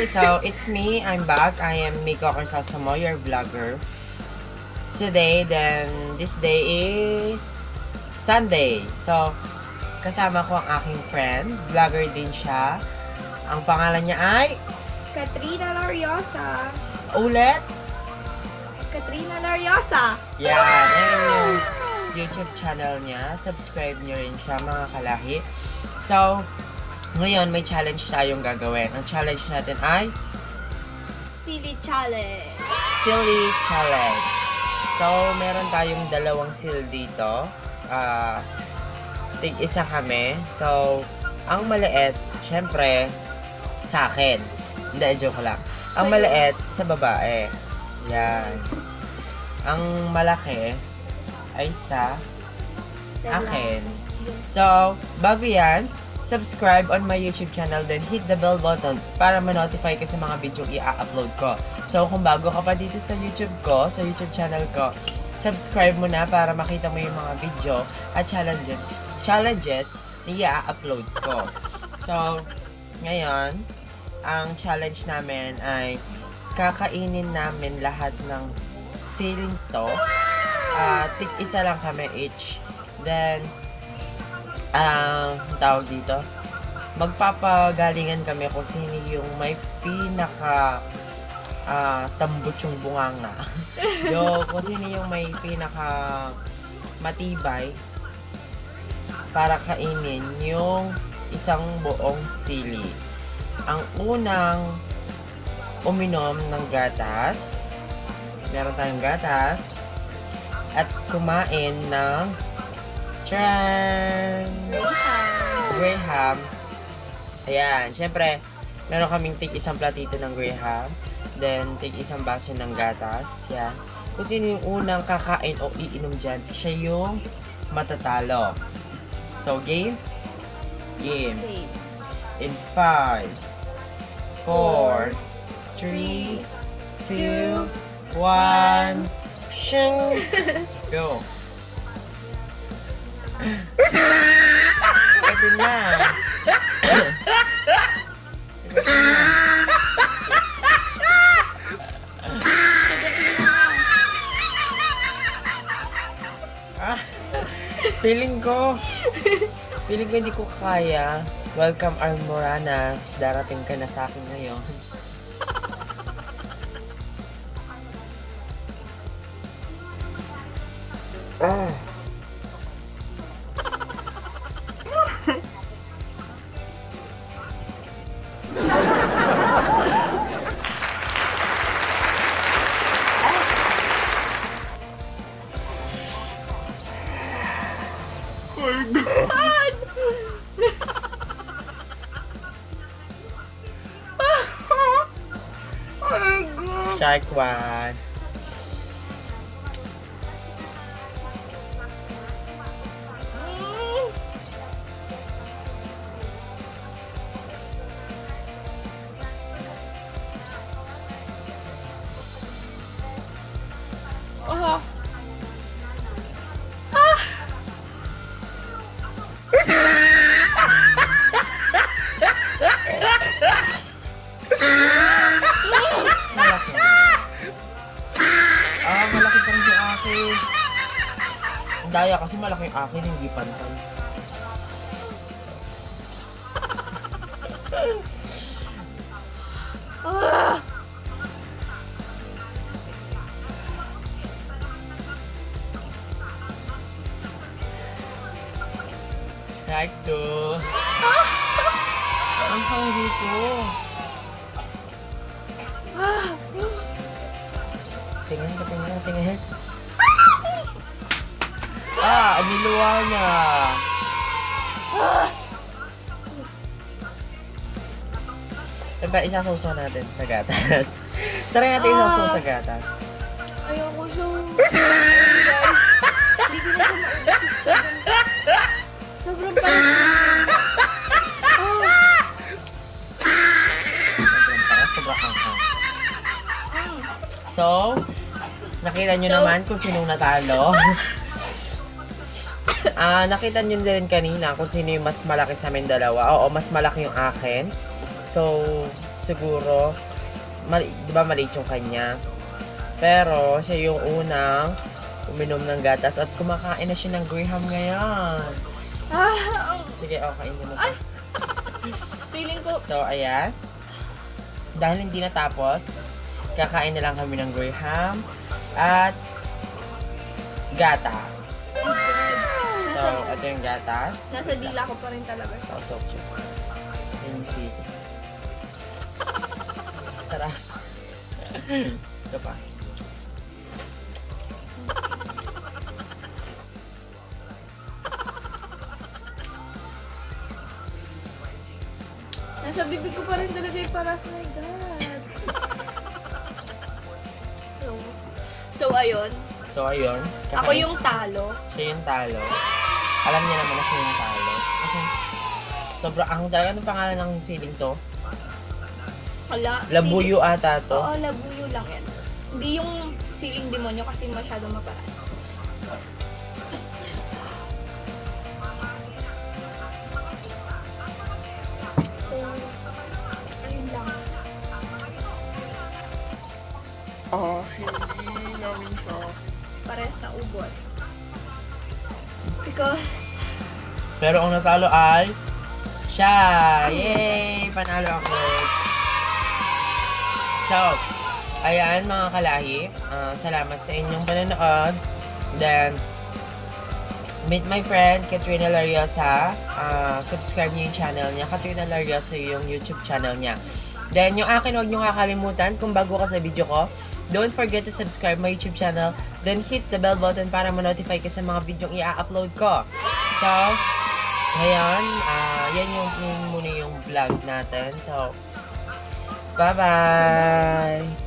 Okay, so it's me. I'm back. I am Miko Carsasamo, your vlogger. Today, then, this day is Sunday. So, kasama ko ang aking friend. Vlogger din siya. Ang pangalan niya ay... Katrina Lariosa. Ulit? Katrina Lariosa. Yan. Ayan yung YouTube channel niya. Subscribe niyo rin siya, mga kalahi. So, ngayon may challenge tayong gagawin. Ang challenge natin ay... Silly Challenge. Silly Challenge. So, meron tayong dalawang seal dito. Tig-isa kami. So, ang maliit, syempre, sa akin. Hindi, joke lang. Ang maliit, sa babae. Yan. Ang malaki, ay sa akin. So, bago yan, subscribe on my YouTube channel, then hit the bell button para ma-notify ka sa mga video i-upload ko. So, kung bago ka pa dito sa YouTube ko, sa YouTube channel ko, subscribe mo na para makita mo yung mga video at challenges na i-upload ko. So, ngayon, ang challenge namin ay kakainin namin lahat ng siling to. Tig-isa lang kami each. Then, tawag dito, magpapagalingan kami kung sino yung may pinaka tambot yung bunganga. Kung sino yung may pinaka matibay para kainin yung isang buong sili. Ang unang uminom ng gatas, meron tayong gatas, at kumain ng Graham. Ayan, syempre, meron kaming tig-isang platito ng Graham, then tig-isang baso ng gatas. Yan. Kung sino yung unang kakain o iinom dyan, siya yung matatalo. So, game? Game. In 5, 4, 3, 2, 1, shing! Go! Pwede na! Feeling ko hindi ko kaya. Welcome Almoranas. Darating ka na sa akin ngayon. Shark one. Malaki pang yung akin. Daya kasi malaki yung akin, hindi pantay. Like to. Ang hungry ko. Tingin. Niluwa na. Diba, isasawsaw natin sa gatas. Tara natin isasawsaw sa gatas. Ayoko so. Guys, hindi ko na siya sobrang palas. Sobrang hanghang. So, nakita nyo naman kung sinong natalo. Nakita nyo din kanina kung sino yung mas malaki sa amin dalawa. Oo, mas malaki yung akin. So, siguro, di ba maliit yung kanya? Pero, siya yung unang uminom ng gatas at kumakain na siya ng Graham ngayon. Sige, okay, mo pa. Feeling ko, So, ayan. Dahil hindi natapos, kakain na lang kami ng Graham at gatas. So, ito yung gatas. nasa dila ko pa rin talaga siya. So, cute. Yung si... Tara. Ito pa. Nasa bibig ko pa rin talaga yung paras. Oh my God. So, ayun. So, ayun. Ako yung talo. Siya yung talo. Alam niya naman na siya yung talo. Kasi, sobrang ang talaga ng pangalan ng siling to. Wala. Labuyo ata to. Oo, labuyo lang yan. Hindi yung siling demonyo kasi masyadong maparas. So, ayun lang. Hindi namin siya. Pares na ubos. Because, Pero ang natalo ay siya! Yay! Panalo ako! So, ayan mga kalahi. Salamat sa inyong panonood. Then, meet my friend Katrina Lariosa. Subscribe niyo yung channel niya. Katrina Lariosa yung YouTube channel niya. Then, yung akin, huwag niyo kakalimutan kung bago ka sa video ko. Don't forget to subscribe my YouTube channel. Then, hit the bell button para ma-notify ka sa mga videong i-upload ko. So, ngayon, yan yung muna yung vlog natin. So, bye-bye!